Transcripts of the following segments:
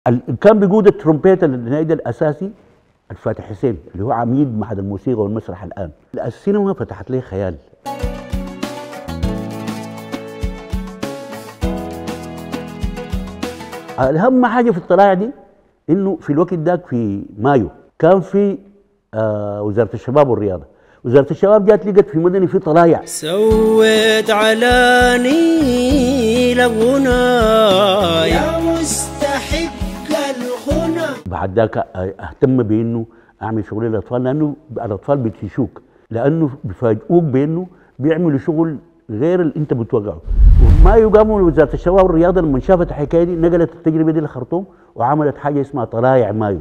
كان بيقود الترومبيت النادي الاساسي الفاتح حسين اللي هو عميد معهد الموسيقى والمسرح الان. السينما فتحت لي خيال. اهم حاجه في الطلائع دي انه في الوقت ذاك في مايو كان في وزاره الشباب والرياضه. وزاره الشباب جات لقت في مدني في طلائع. سويت على نيل غنى يا مستحق الغنى. بعد ذاك اهتم بانه اعمل شغل للاطفال، لانه الاطفال بيتشوك، لانه بيفاجئوك بانه بيعملوا شغل غير اللي انت بتوقعه. ما يقاموا وزاره الشباب والرياضه لما شافت الحكايه دي نقلت التجربه دي للخرطوم وعملت حاجه اسمها طلائع مايو.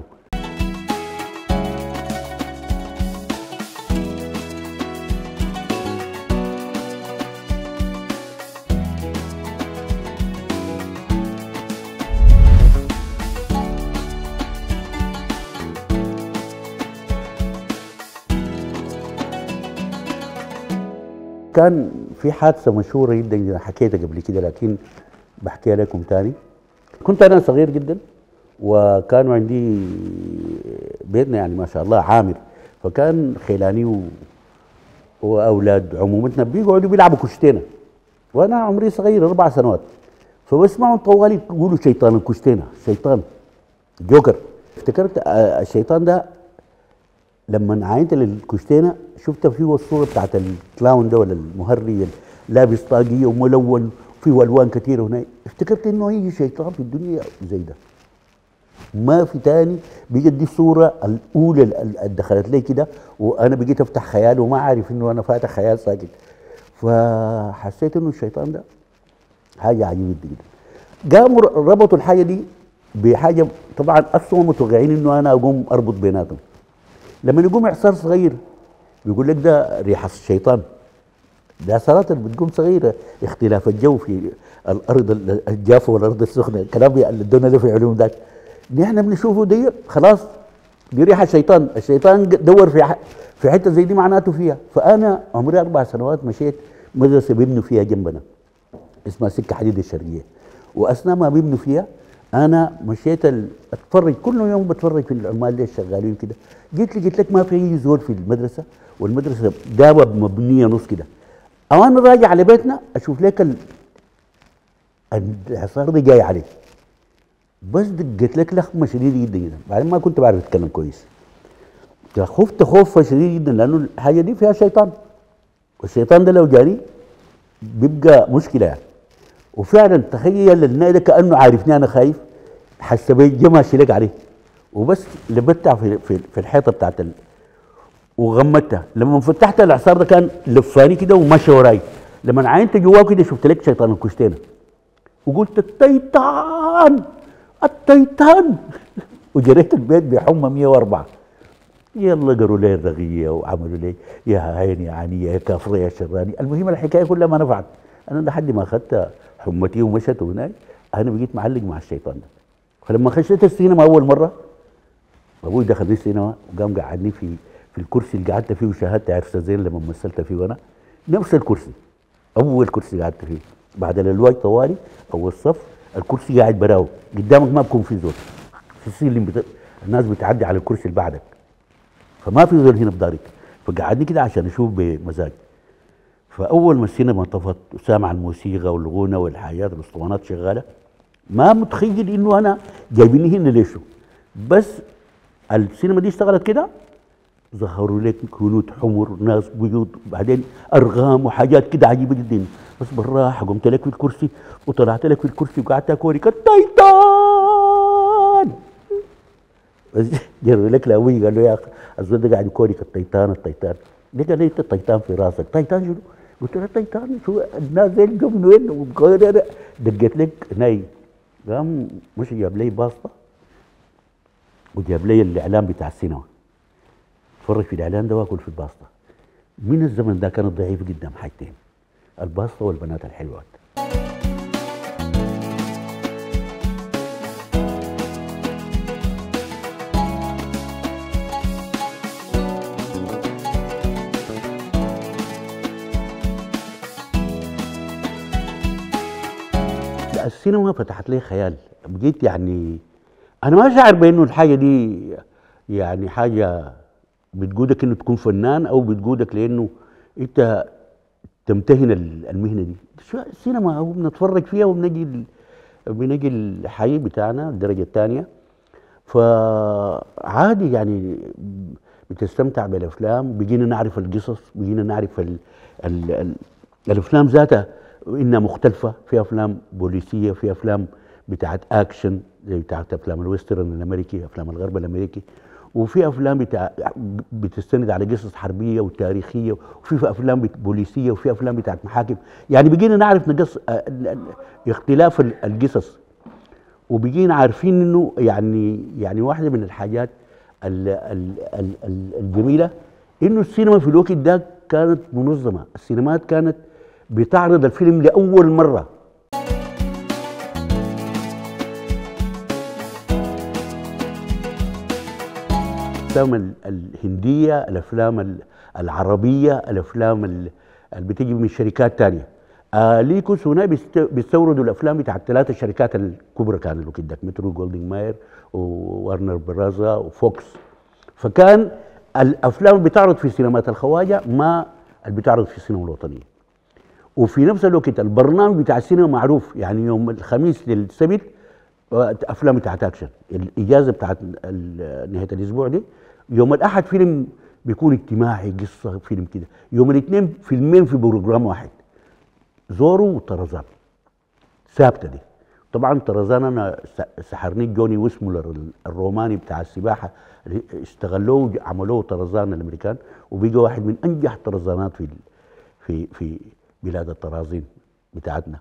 كان في حادثة مشهورة جدا حكيتها قبل كده لكن بحكيها لكم تاني. كنت أنا صغير جدا وكانوا عندي بيتنا يعني ما شاء الله عامر، فكان خيلاني وأولاد عمومتنا بيقعدوا بيلعبوا كشتينة وأنا عمري صغير 4 سنوات، فبسمعهم طوالي يقولوا شيطان الكشتينة، شيطان جوكر. افتكرت الشيطان ده لما عاينت للكشتينه شفت فيه الصوره بتاعت الكلاون ده ولا المهري لابس طاقيه وملون وفيه الوان كثيره هنا، افتكرت انه يجي شيطان في الدنيا زي ده ما في تاني. بقت دي الصوره الاولى اللي دخلت لي كده، وانا بقيت افتح خيال وما عارف انه انا فاتح خيال ساكت. فحسيت انه الشيطان ده حاجه عجيبه جدا. قاموا ربطوا الحاجه دي بحاجه، طبعا اصلا متوقعين انه انا اقوم اربط بيناتهم. لما يقوم اعصار صغير بيقول لك ده ريحه الشيطان، ده اعصارات اللي بتقوم صغيره، اختلاف الجو في الارض الجافه والارض السخنه، الكلام اللي ادونا له في علوم ذاك نحن بنشوفه دي خلاص دي ريحه الشيطان. الشيطان دور في حته زي دي معناته فيها. فانا عمري 4 سنوات مشيت مدرسه بيبنوا فيها جنبنا اسمها سكه حديد الشرقيه، واثناء ما بيبنوا فيها انا مشيت اتفرج كل يوم، بتفرج في العمال اللي شغالين كده. قلت لك ما في اي زول في المدرسه، والمدرسه دابه مبنيه نص كده. او انا راجع على بيتنا اشوف لك الحصار ده جاي عليه، بس دقت لك لخمه شديده جدا جدا. بعدين ما كنت بعرف اتكلم كويس، خفت خوف شديد جدا لانه الحاجه دي فيها شيطان، والشيطان ده لو جاري بيبقى مشكله يعني. وفعلا تخيل النادي ده كانه عارفني انا خايف، حس بي جا ماشي لك عليه وبس لبتها في الحيطه بتاعت وغمتها. لما فتحت الاعصار ده كان لفاني كده ومشى وراي. لما عينت جواه كده شفت لك شيطان الكشتينه وقلت التيتان التيتان وجريت البيت بحمى 104. يلا قروا لي الرغيه وعملوا لي يا عيني يا عينيه يا كافره يا شراني. المهم الحكايه كلها ما نفعت. انا لحد ما اخذت حمتي ومشت هناك انا بقيت معلق مع الشيطان ده. فلما خشيت السينما اول مره ابوي دخلني السينما وقام قعدني في الكرسي اللي قعدت فيه وشاهدت عرسه زين لما مثلت فيه، وانا نفس الكرسي اول كرسي قعدت فيه بعد الالواج طوالي اول صف. الكرسي قاعد براو قدامك ما بكون في زول في السلم الناس بتعدي على الكرسي اللي بعدك، فما في زول هنا بدارك. فقعدني كده عشان اشوف بمزاج. فاول ما السينما انطفت وسامع الموسيقى والغنى والحاجات الاسطوانات شغاله ما متخيل انه انا جايبيني هنا ليش. بس السينما دي اشتغلت كده ظهروا لك كنود حمر ناس بيض بعدين ارغام وحاجات كده عجيبه جدا. بس بالراحه قمت لك في الكرسي وطلعت لك في الكرسي وقعدت اكوريك التيتان. بس جروا لك لابوي قال له يا اخي الزول ده قاعد يكوريك التيتان التيتان. ليه قال لي انت التيتان في راسك؟ تيتان شنو؟ قلت له التيتان شو الناس زي جو من وين؟ دقيت لك ناي قام مش جاب لي باسطه وجاب لي الاعلان بتاع السينما. اتفرج في الاعلان ده واكل في الباسطه. من الزمن ده كانت ضعيفه جدا حاجتين، الباسطه والبنات الحلوات. السينما فتحت لي خيال، بقيت يعني انا ما شاعر بانه الحاجه دي يعني حاجه بتقودك انه تكون فنان او بتقودك لانه انت تمتهن المهنه دي. شو السينما هو بنتفرج فيها بنجي الحي بتاعنا الدرجه الثانيه، فعادي يعني بتستمتع بالافلام. بقينا نعرف القصص، بقينا نعرف ال الافلام ذاتها انها مختلفه. في افلام بوليسيه، في افلام بتاعت اكشن زي بتاعت افلام الويسترن الامريكي، افلام الغرب الامريكي، وفي افلام بتستند على قصص حربيه وتاريخيه، وفي افلام بوليسيه، وفي افلام بتاعت محاكم. يعني بقينا نعرف نقص اختلاف القصص، وبقينا عارفين انه يعني واحده من الحاجات الجميله انه السينما في الوقت ده كانت منظمه. السينمات كانت بتعرض الفيلم لاول مره. الافلام الهنديه، الافلام العربيه، الافلام اللي بتيجي من شركات ثانيه. ليكوس هنا بيستوردوا الافلام بتاعت 3 شركات الكبرى كانوا لو كده، مترو جولدين ماير وورنر برازا وفوكس. فكان الافلام اللي بتعرض في سينمات الخواجه ما اللي بتعرض في السينما الوطنيه. وفي نفس الوقت البرنامج بتاع السينما معروف، يعني يوم الخميس للسبت افلام بتاعت اكشن، الاجازه بتاعت نهايه الاسبوع دي يوم الاحد فيلم بيكون اجتماعي قصه فيلم كده، يوم الاثنين فيلمين في بروجرام واحد، زورو وطرزان ثابته دي. طبعا طرزان انا سحرني جوني ويسمولر الروماني بتاع السباحه اللي استغلوه عملوه طرزان الامريكان، وبقى واحد من انجح الطرزانات في بلاد الطرازين بتاعتنا.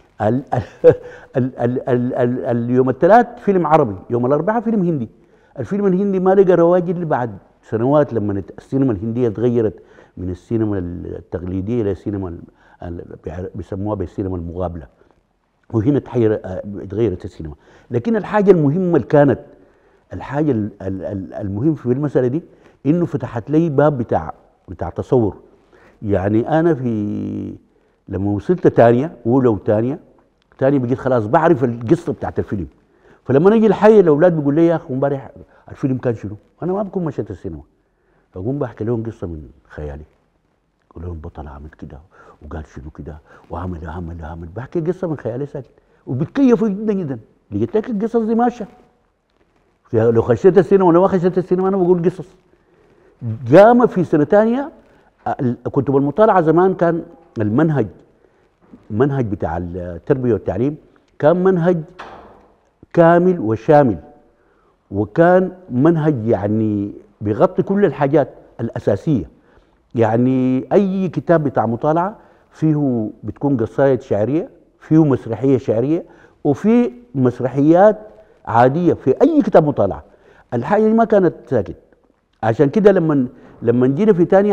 اليوم الثلاث فيلم عربي، يوم الاربعاء فيلم هندي. الفيلم الهندي ما لقى رواج الا بعد سنوات لما السينما الهنديه تغيرت من السينما التقليديه الى السينما بيسموها بالسينما المقابله، وهنا تغيرت السينما. لكن الحاجه المهمه اللي كانت الحاجه المهم في المساله دي انه فتحت لي باب بتاع تصور. يعني انا لما وصلت تانية اولى وثانيه بقيت خلاص بعرف القصه بتاعت الفيلم. فلما نجي الحي الاولاد بيقول لي يا اخي امبارح الفيلم كان شنو؟ انا ما بكون مشيت السينما، فاقوم بحكي لهم قصه من خيالي، اقول لهم البطل عمل كده وقال شنو كده وعمل بحكي قصه من خيالي ساكت، وبتكيفوا جدا جدا. لقيت لك القصص دي ماشيه. لو خشيت السينما ولا ما خشيت السينما انا بقول قصص. قام في سنه ثانيه كتب المطالعه زمان كان المنهج بتاع التربيه والتعليم كان منهج كامل وشامل، وكان منهج يعني بيغطي كل الحاجات الاساسيه. يعني اي كتاب بتاع مطالعه فيه بتكون قصايد شعريه، فيه مسرحيه شعريه، وفي مسرحيات عاديه في اي كتاب مطالعه. الحاجه دي ما كانت ساكت. عشان كده لما جينا في تانية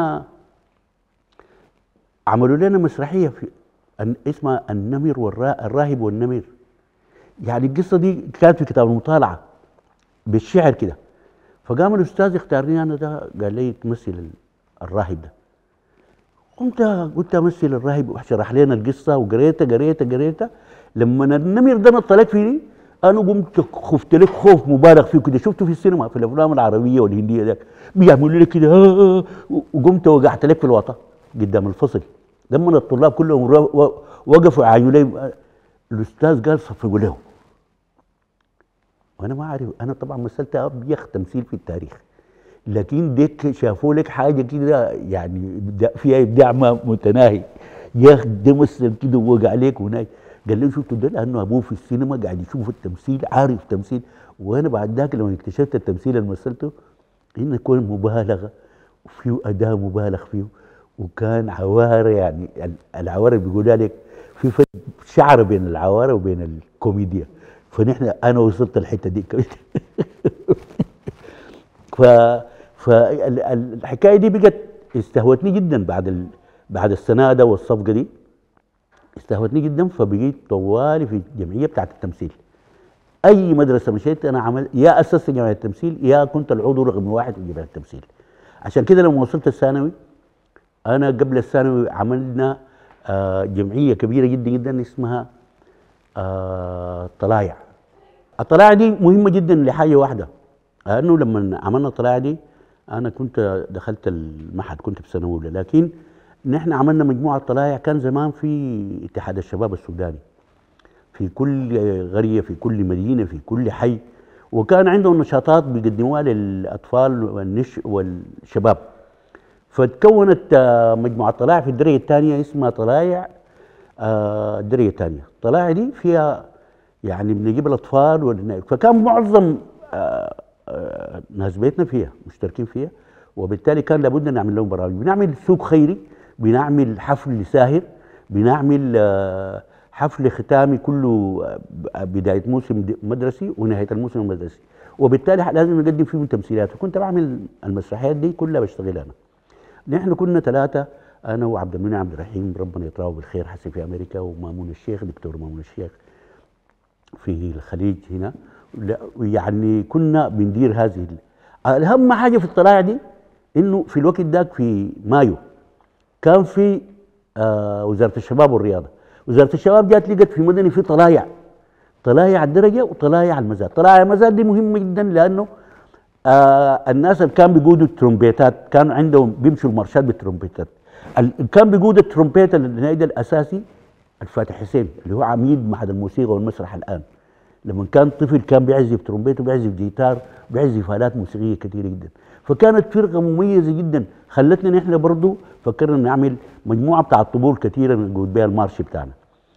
عملوا لنا مسرحيه اسمها النمر الراهب والنمر. يعني القصه دي كانت في كتاب المطالعه بالشعر كده. فقام الاستاذ اختارني انا ده، قال لي تمثل الراهب ده. قلت امثل الراهب، وشرح لنا القصه وقريتها. لما النمر ده طلعت فيني انا قمت خفت لك خوف مبالغ فيه كده. شفته في السينما في الافلام العربيه والهنديه ده بيعملوا لي كده وقمت وقعت لك في الوطا قدام الفصل. لما الطلاب كلهم وقفوا عاينوا لي، الاستاذ قال صفقوا له. وانا ما اعرف، انا طبعا مثلت ابيخ تمثيل في التاريخ، لكن ديك شافوا لك حاجه كده يعني فيها ابداع متناهي. يا اخي ده مثل كده ووقع عليك هناك. قال لي شفتوا ده لانه ابوه في السينما قاعد يشوف التمثيل، عارف تمثيل. وانا بعد ذاك لما اكتشفت التمثيل اللي مثلته انه يكون مبالغه وفيه اداء مبالغ فيه، وكان عواره. يعني العواره اللي بيقولها لك في فرق شعر بين العواره وبين الكوميديا. فنحن انا وصلت الحته دي فالحكايه دي بقت استهوتني جدا بعد السنه ده والصفقه دي استهوتني جدا. فبقيت طوالي في الجمعيه بتاعت التمثيل. اي مدرسه مشيت انا عمل يا اسست جمعيه التمثيل يا كنت العضو رقم 1 في جمعيه التمثيل. عشان كده لما وصلت الثانوي، انا قبل الثانوي عملنا جمعيه كبيره جدا جدا اسمها طلايع. الطلاعه دي مهمه جدا لحاجه واحده، لانه لما عملنا الطلاعه دي انا كنت دخلت المعهد، كنت في سنه اولى، لكن نحن عملنا مجموعه طلائع. كان زمان في اتحاد الشباب السوداني في كل قريه، في كل مدينه، في كل حي، وكان عندهم نشاطات بيقدموها للاطفال والشباب. فتكونت مجموعه طلائع في الدرجه الثانيه اسمها طلائع الدرجه الثانيه. الطلائع دي فيها يعني بنجيب الاطفال فكان معظم ناس بيتنا فيها مشتركين فيها، وبالتالي كان لابد نعمل لهم برامج. بنعمل سوق خيري، بنعمل حفل ساهر، بنعمل حفل ختامي كله بدايه موسم مدرسي ونهايه الموسم المدرسي، وبالتالي لازم نقدم فيهم تمثيلات. وكنت بعمل المسرحيات دي كلها بشتغل انا. نحن كنا ثلاثه، انا وعبد المنعم عبد الرحيم ربنا يطراه بالخير حسي في امريكا، ومامون الشيخ دكتور مامون الشيخ في الخليج هنا. يعني كنا بندير هذه اهم حاجه في الطلائع دي انه في الوقت ذاك في مايو كان في وزاره الشباب والرياضه. وزاره الشباب جات لقت في مدني في طلائع الدرجه وطلائع المزاد. طلائع المزاد دي مهمه جدا لانه الناس اللي كان بيقودوا الترومبيتات كان عندهم بيمشوا المارشات بالترومبيتات. كان بيقود الترومبيت النادي الاساسي الفاتح حسين اللي هو عميد معهد الموسيقى والمسرح الان. لما كان طفل كان بيعزف ترومبيت وبيعزف جيتار وبيعزف آلات موسيقيه كثيره جدا. فكانت فرقه مميزه جدا، خلتنا نحن برضه فكرنا نعمل مجموعه بتاع طبول كثيره نقود بها المارش بتاعنا.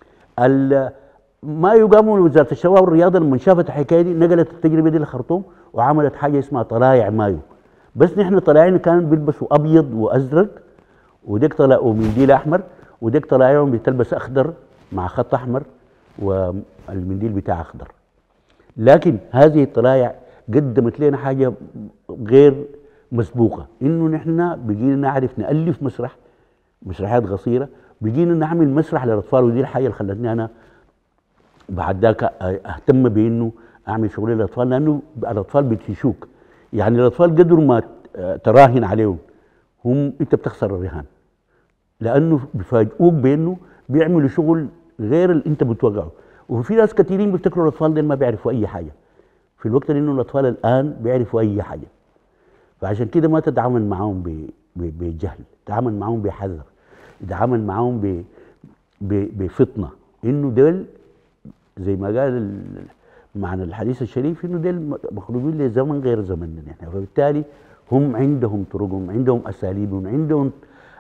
ما يقاموا وزاره الشباب والرياضه لما شافت الحكايه دي نقلت التجربه دي للخرطوم وعملت حاجه اسمها طلائع مايو. بس نحن طلائعنا كانوا بيلبسوا ابيض وازرق، وديك طلع ومنديل احمر، وديك طلائعهم بتلبس اخضر مع خط احمر والمنديل بتاعها اخضر. لكن هذه الطلائع قدمت لنا حاجه غير مسبوقه، انه نحن بقينا نعرف نالف مسرحيات قصيره، بقينا نعمل مسرح للاطفال. ودي الحاجه اللي خلتني انا بعد ذاك اهتم بانه اعمل شغل للاطفال، لانه الاطفال بتشوك. يعني الاطفال قدر ما تراهن عليهم انت بتخسر الرهان، لانه بيفاجئوك بانه بيعملوا شغل غير اللي انت بتوقعه. وفي ناس كثيرين بيفتكروا الاطفال دول ما بيعرفوا اي حاجه، في الوقت انه الاطفال الان بيعرفوا اي حاجه. فعشان كده ما تتعامل معاهم بجهل، تعامل معاهم بحذر، تعامل معاهم بفطنه، انه دول زي ما قال معنى الحديث الشريف انه دول مخلوقين لزمن غير زمننا نحن. فبالتالي هم عندهم طرقهم، عندهم اساليبهم، عندهم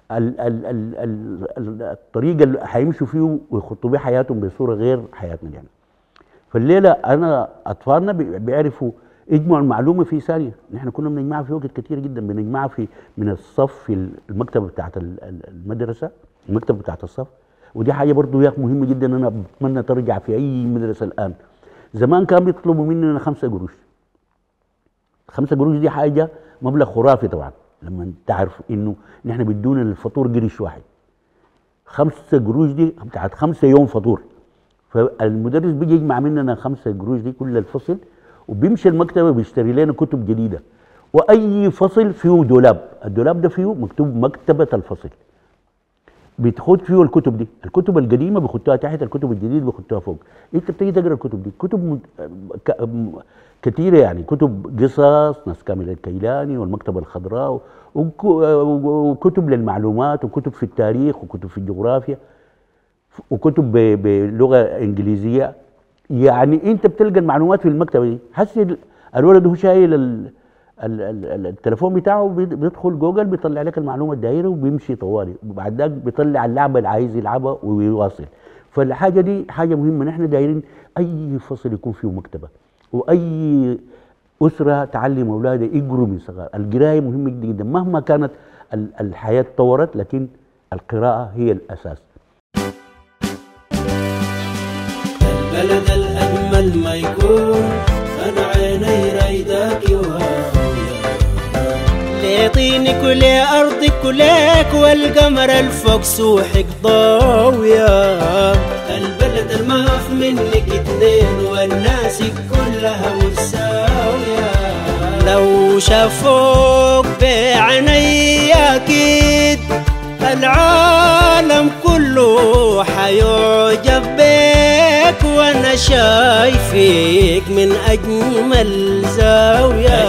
الطريقه اللي هيمشوا فيه ويخطوا بيه حياتهم بصوره غير حياتنا يعني. فالليله انا اطفالنا بيعرفوا يجمعوا المعلومه في ثانيه. نحن كنا بنجمعها في وقت كثير جدا، بنجمعها من الصف في المكتبه بتاعت المدرسه، المكتبه بتاعت الصف. ودي حاجه برضه مهمه جدا، انا بتمنى ترجع في اي مدرسه الان. زمان كان بيطلبوا مننا 5 قروش. 5 قروش دي حاجه مبلغ خرافي طبعا، لما تعرف انه نحن بدونا الفطور قرش واحد. 5 قروش دي بتاعت 5 يوم فطور. فالمدرس بيجي يجمع مننا 5 قروش دي كل الفصل، وبيمشي المكتبه بيشتري لنا كتب جديده. واي فصل فيه دولاب، الدولاب ده فيه مكتوب مكتبه الفصل. بتخد فيه الكتب دي، الكتب القديمه بيخدوها تحت، الكتب الجديده بيخدوها فوق. انت بتيجي تقرا الكتب دي، كتب كثيره يعني، كتب قصص ناس كامل الكيلاني والمكتبه الخضراء، وكتب للمعلومات، وكتب في التاريخ، وكتب في الجغرافيا، وكتب بلغه انجليزيه. يعني انت بتلقى المعلومات في المكتبه دي. حسي الولد هو شايل التليفون بتاعه بيدخل جوجل بيطلع لك المعلومه الدايره وبيمشي طوالي، وبعد ذاك بيطلع اللعبه اللي عايز يلعبها ويواصل. فالحاجه دي حاجه مهمه، نحن دايرين اي فصل يكون فيه مكتبه، واي اسره تعلم اولادها يقروا من صغار. القرايه مهمه جدا جدا، مهما كانت الحياه تطورت لكن القراءه هي الاساس. البلد الاجمل ما يكون انا عيني رايداك ليطيني كل ارضك كلك والقمر الفوق سوحك ضاويه. البلد الماف منك 2 والناس كلها متساويه. لو شافوك بعيني اكيد العالم كله حيعجب بك أنا شايفك من أجمل زاوية.